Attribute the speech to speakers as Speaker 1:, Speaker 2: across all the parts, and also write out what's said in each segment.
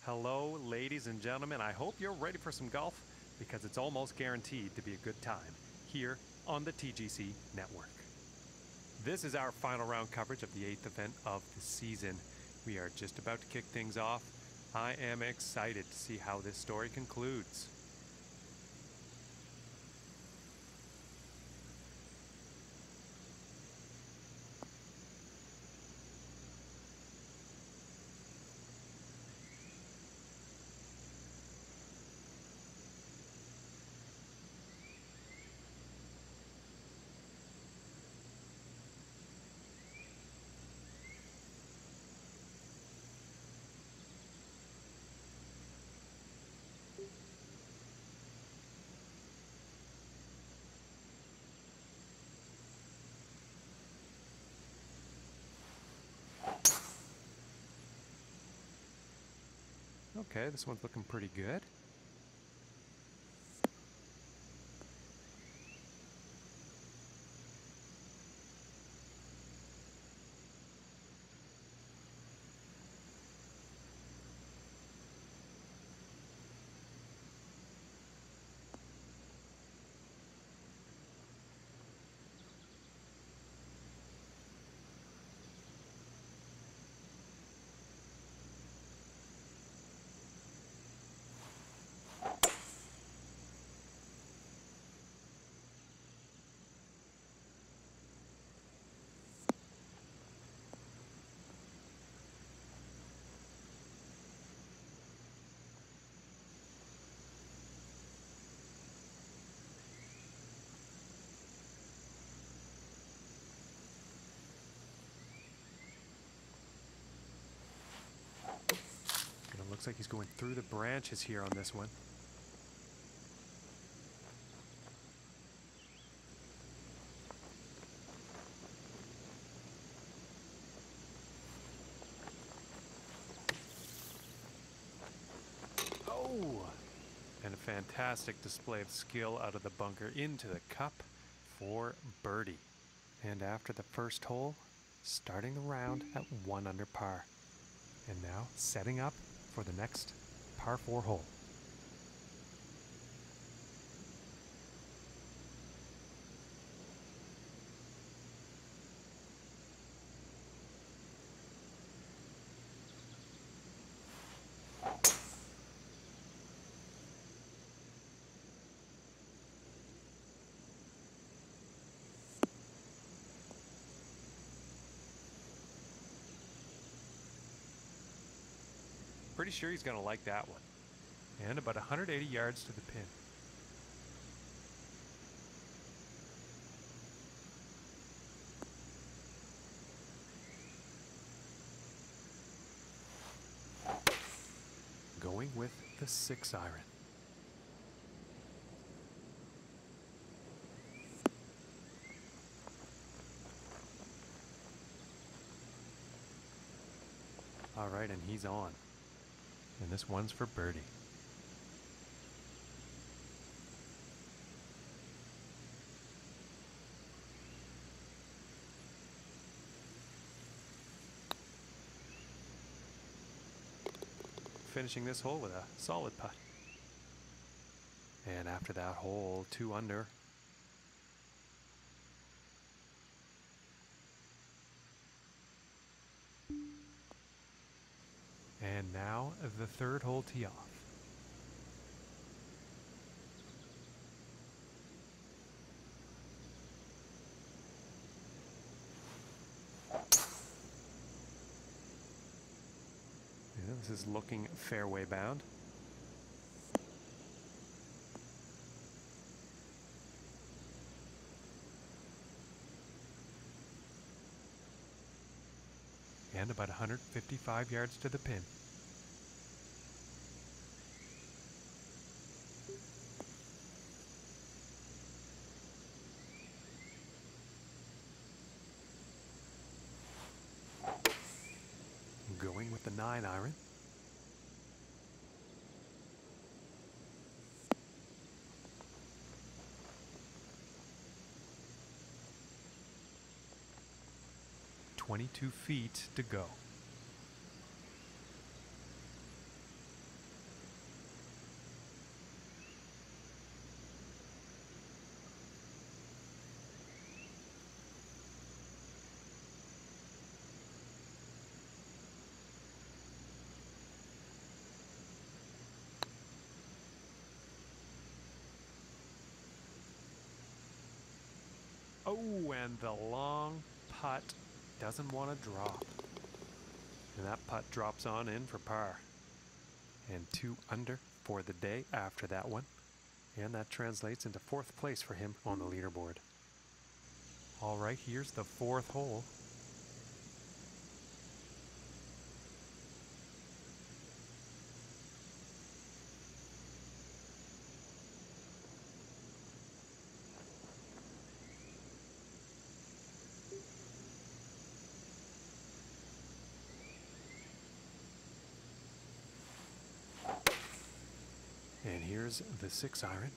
Speaker 1: Hello, ladies and gentlemen. I hope you're ready for some golf because it's almost guaranteed to be a good time here on the TGC Network. This is our final round coverage of the 8th event of the season. We are just about to kick things off. I am excited to see how this story concludes. Okay, this one's looking pretty good. And it looks like he's going through the branches here on this one. Oh! And a fantastic display of skill out of the bunker into the cup for birdie. And after the first hole, starting the round at 1 under par. And now setting up for the next par 4 hole. Pretty sure he's going to like that one. And about 180 yards to the pin. Going with the 6 iron. All right, and he's on. And this one's for birdie. Finishing this hole with a solid putt. And after that hole, 2 under. And now the 3rd hole tee off. Yeah, this is looking fairway bound. And about 155 yards to the pin. Going with the 9 iron. "22 feet to go." Oh, and the long putt doesn't want to drop. And that putt drops on in for par. And 2 under for the day after that one. And that translates into 4th place for him on the leaderboard. All right, here's the 4th hole. And here's the 6-iron.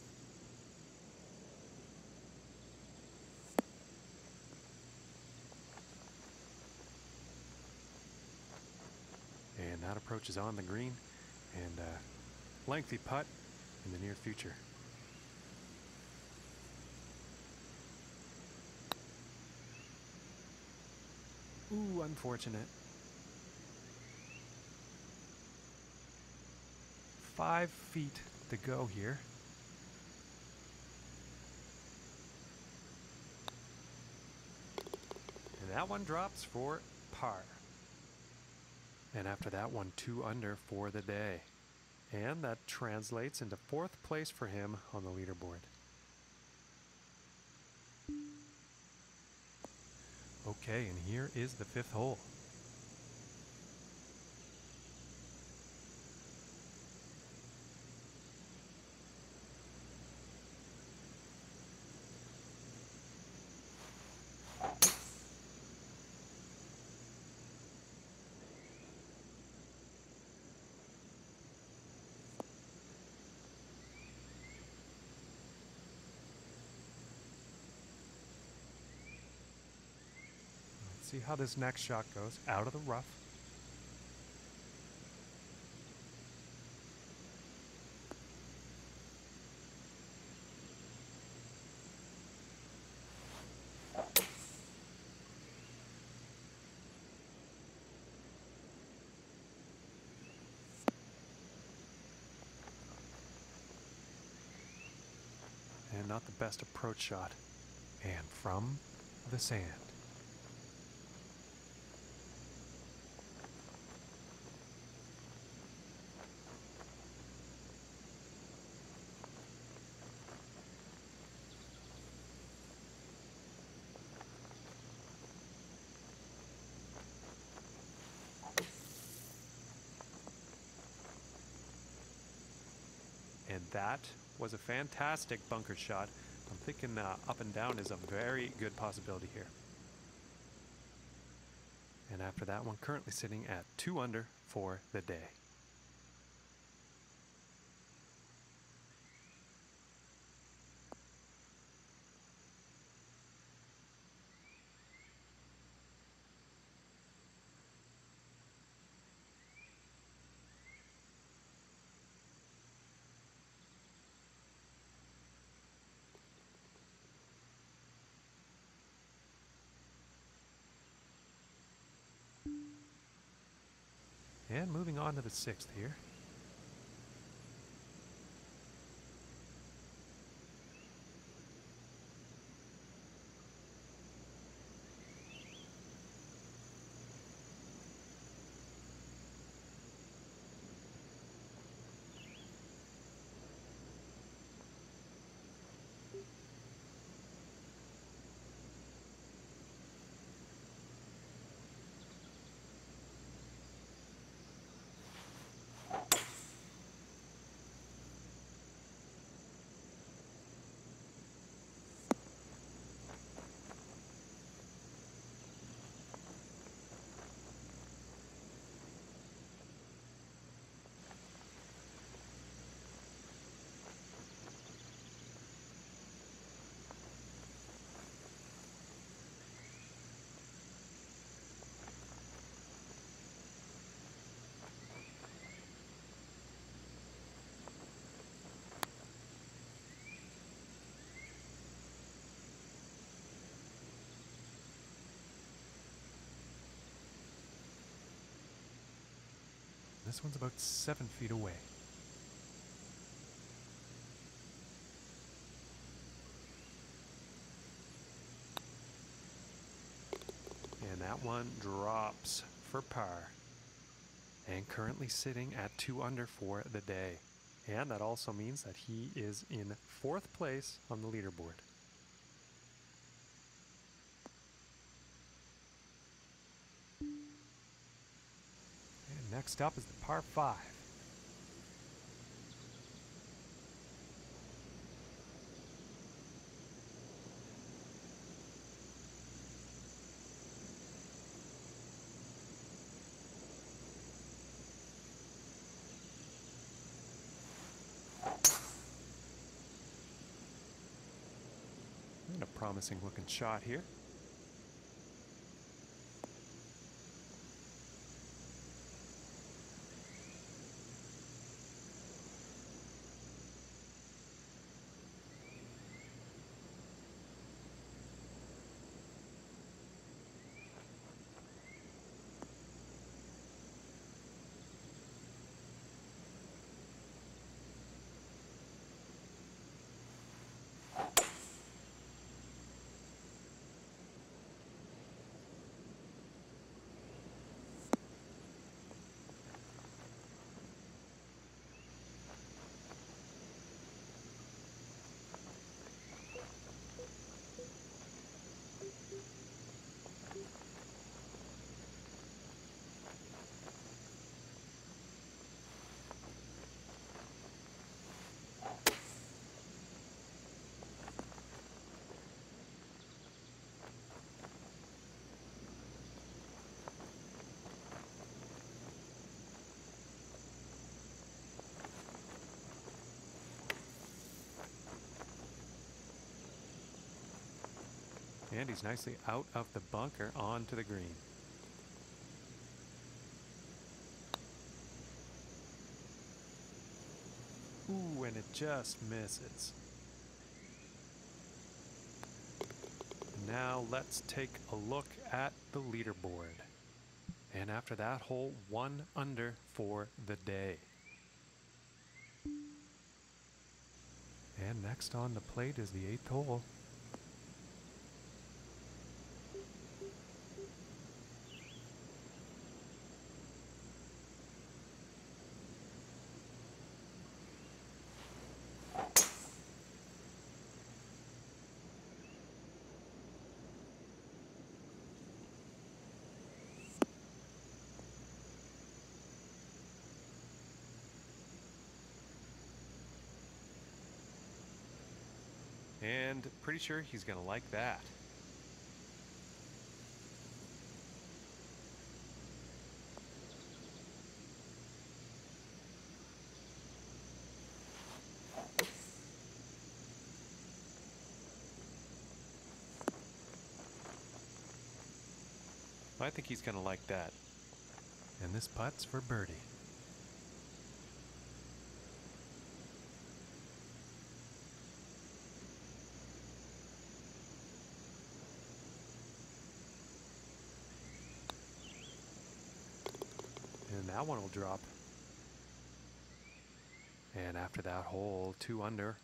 Speaker 1: And that approach is on the green, and a lengthy putt in the near future. Ooh, unfortunate. 5 feet to go here. And that one drops for par. And after that one, 2 under for the day. And that translates into 4th place for him on the leaderboard. Okay, and here is the 5th hole. Let's see how this next shot goes. Out of the rough. And not the best approach shot. And from the sand. And that was a fantastic bunker shot. I'm thinking up and down is a very good possibility here. And after that one, currently sitting at 2 under for the day. And moving on to the 6th here. This one's about 7 feet away. that one drops for par. And currently sitting at 2 under for the day. And that also means that he is in 4th place on the leaderboard. And next up is the par 5. And a promising looking shot here. And he's nicely out of the bunker onto the green. Ooh, and it just misses. Now let's take a look at the leaderboard. And after that hole, 1 under for the day. And next on the plate is the 8th hole. And pretty sure he's going to like that. I think he's going to like that. And this putt's for birdie. And that one will drop. And after that hole, 2 under.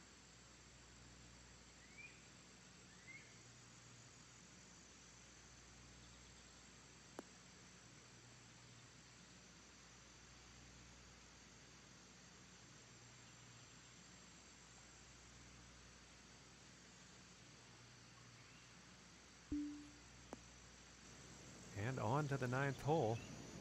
Speaker 1: And on to the 9th hole.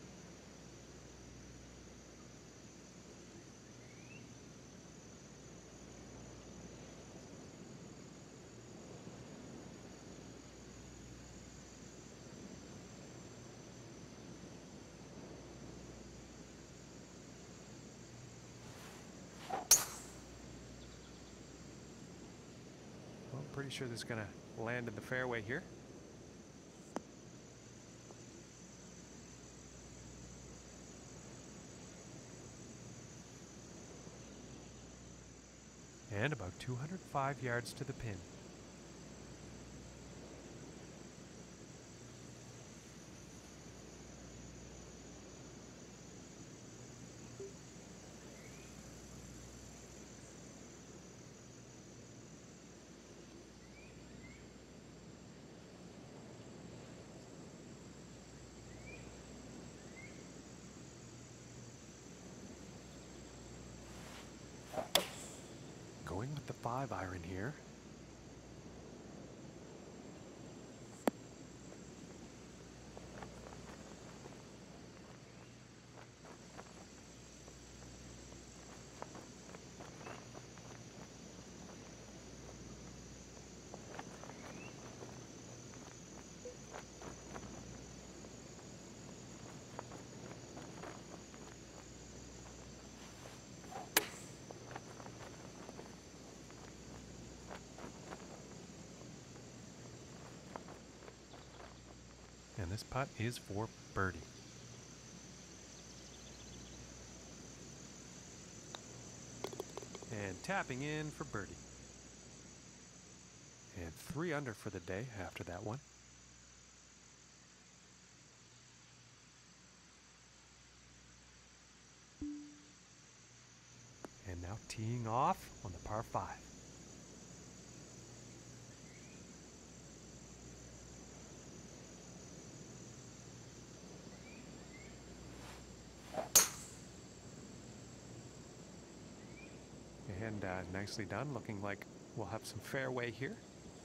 Speaker 1: Well, I'm pretty sure this is going to land in the fairway here. And about 205 yards to the pin. Going with the 5-iron here. And this putt is for birdie. And tapping in for birdie. And 3 under for the day after that one. And now teeing off on the par 5. And nicely done, looking like we'll have some fairway here.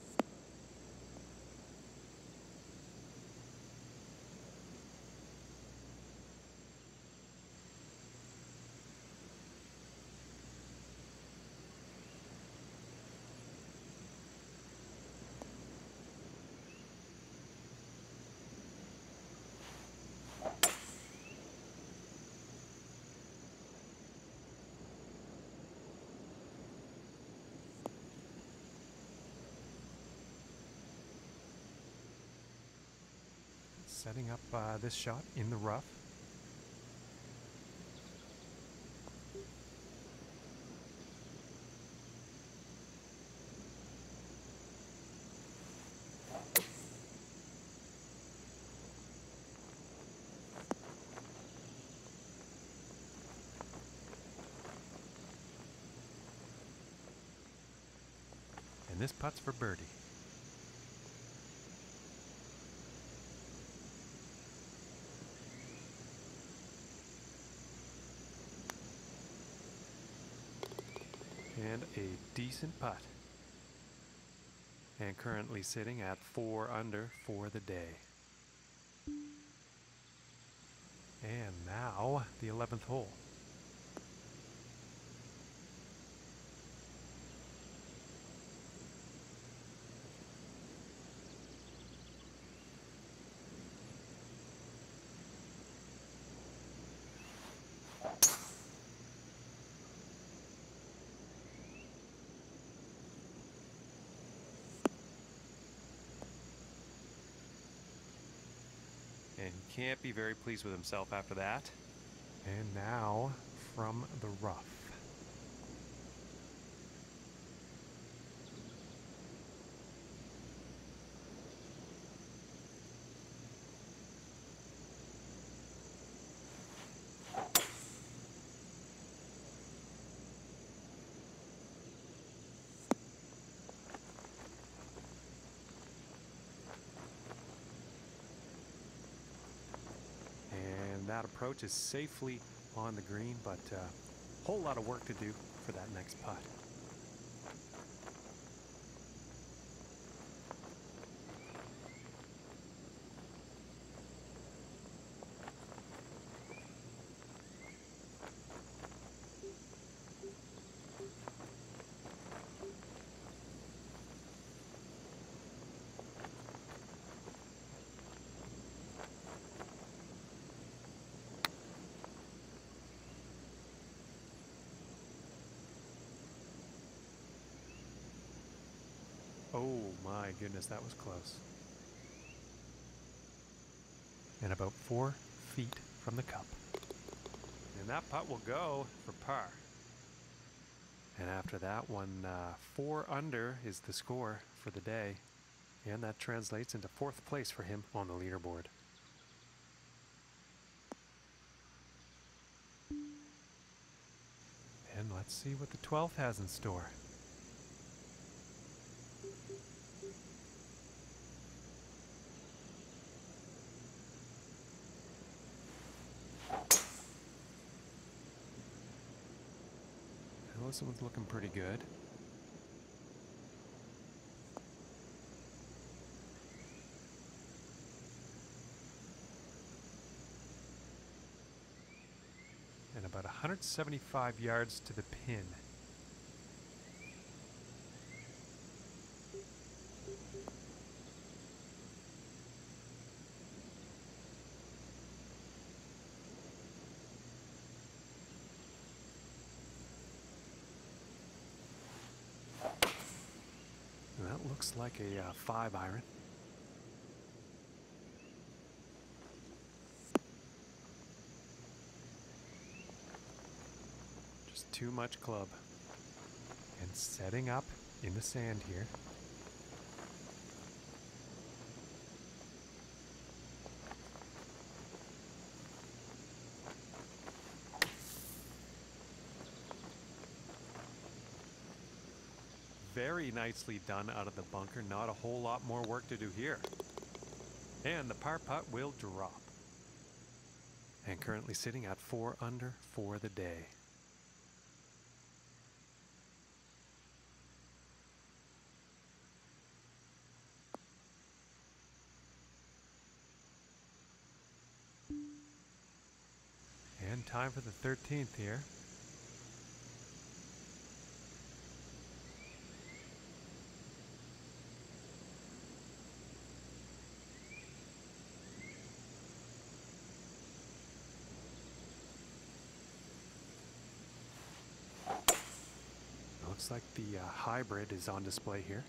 Speaker 1: Setting up this shot in the rough. And this putt's for birdie. And a decent putt. And currently sitting at 4 under for the day. And now the 11th hole. And he can't be very pleased with himself after that. And now from the rough. That approach is safely on the green, but a whole lot of work to do for that next putt. Oh my goodness, that was close. And about 4 feet from the cup. And that putt will go for par. And after that one, 4 under is the score for the day. And that translates into 4th place for him on the leaderboard. And let's see what the 12th has in store. This one's looking pretty good. 175 yards to the pin. And that looks like a 5-iron. Just too much club. And setting up in the sand here. Very nicely done out of the bunker. Not a whole lot more work to do here. And the par putt will drop. And currently sitting at 4 under for the day. And time for the 13th here. Looks like the hybrid is on display here.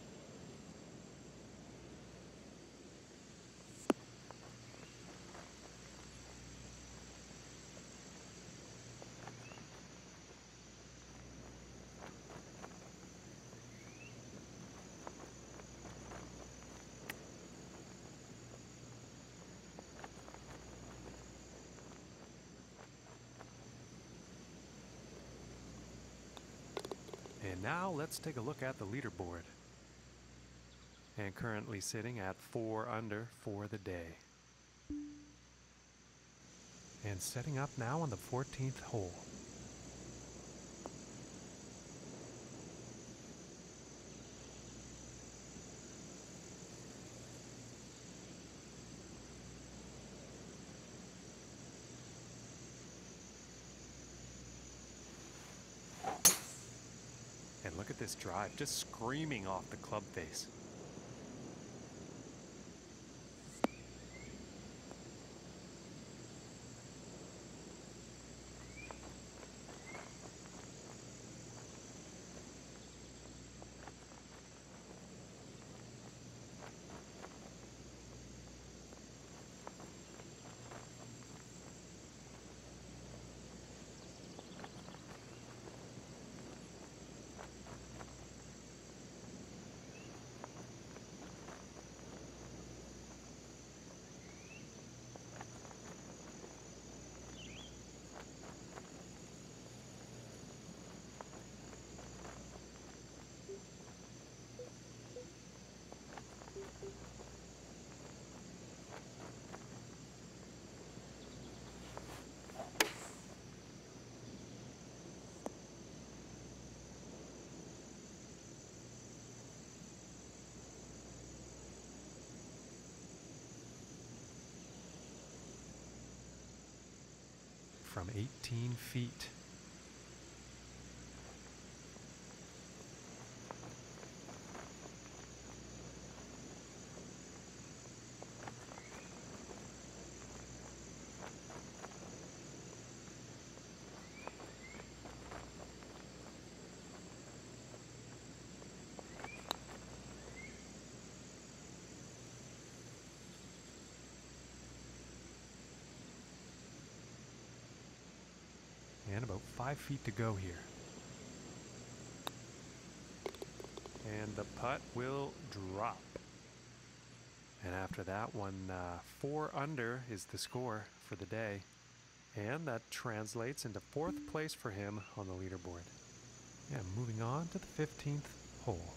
Speaker 1: And now let's take a look at the leaderboard. And currently sitting at 4 under for the day. And setting up now on the 14th hole. And look at this drive, just screaming off the club face. From 18 feet. And about 5 feet to go here. And the putt will drop. And after that one, 4 under is the score for the day. And that translates into 4th place for him on the leaderboard. And moving on to the 15th hole.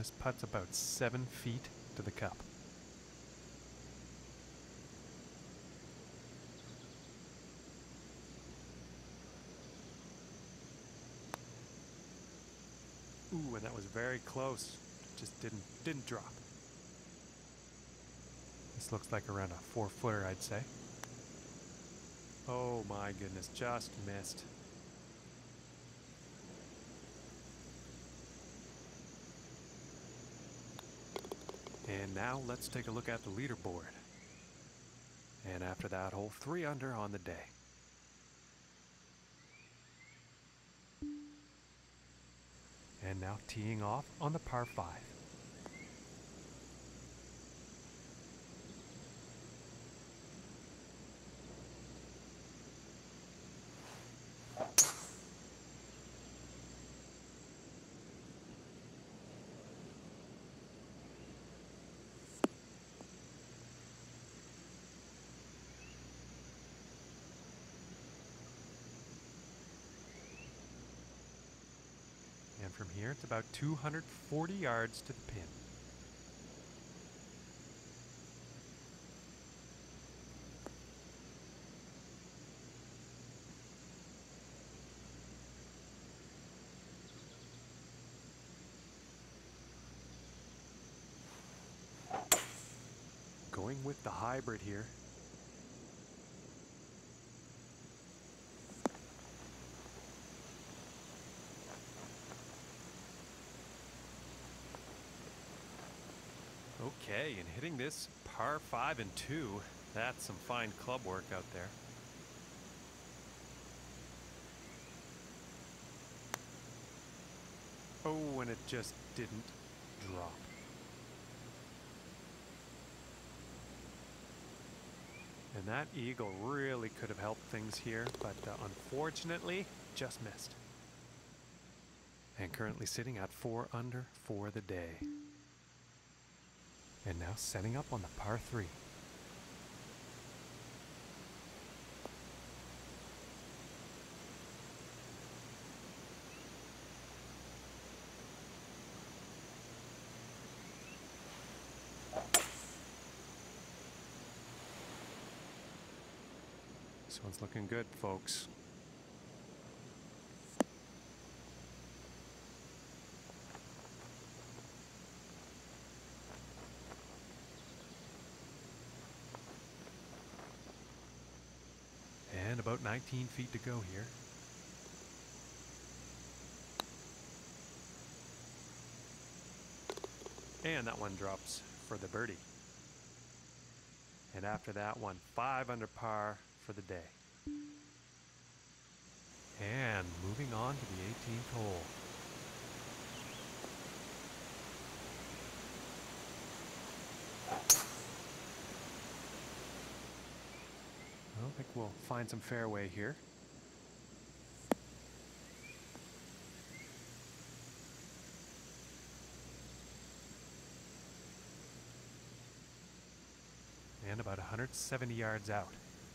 Speaker 1: this putt's about 7 feet to the cup. Ooh, and that was very close. Just didn't drop. This looks like around a 4-footer, I'd say. Oh my goodness, just missed. And now let's take a look at the leaderboard. And after that hole, 3 under on the day. And now teeing off on the par 5. And from here, it's about 240 yards to the pin. Going with the hybrid here. Okay, and hitting this par 5 and 2, that's some fine club work out there. Oh, and it just didn't drop. And that eagle really could have helped things here, but unfortunately, just missed. And currently sitting at 4 under for the day. And now setting up on the par 3. This one's looking good, folks. And about 19 feet to go here. And that one drops for the birdie. And after that one, 5 under par for the day. And moving on to the 18th hole. I think we'll find some fairway here. And about 170 yards out.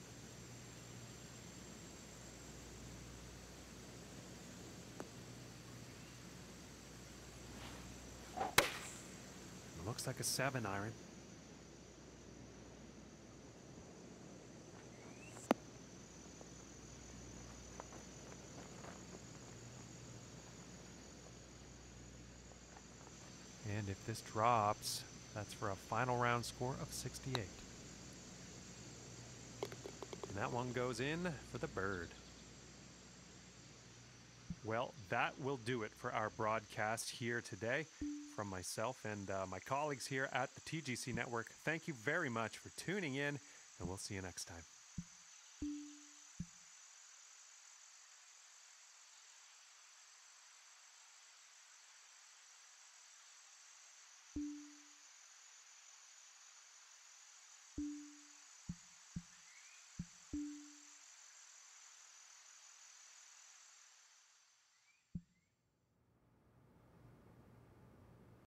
Speaker 1: Looks like a 7-iron. And if this drops, that's for a final round score of 68. And that one goes in for the bird. Well, that will do it for our broadcast here today. From myself and my colleagues here at the TGC Network, thank you very much for tuning in, and we'll see you next time.